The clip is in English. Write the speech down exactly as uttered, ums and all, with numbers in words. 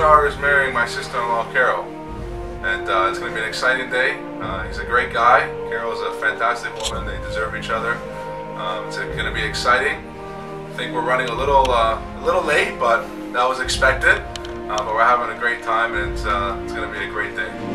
Star is marrying my sister-in-law, Carol. And uh, it's going to be an exciting day. Uh, he's a great guy. Carol is a fantastic woman. They deserve each other. Um, it's going to be exciting. I think we're running a little, uh, a little late, but that was expected. Uh, but we're having a great time, and it's, uh, it's going to be a great day.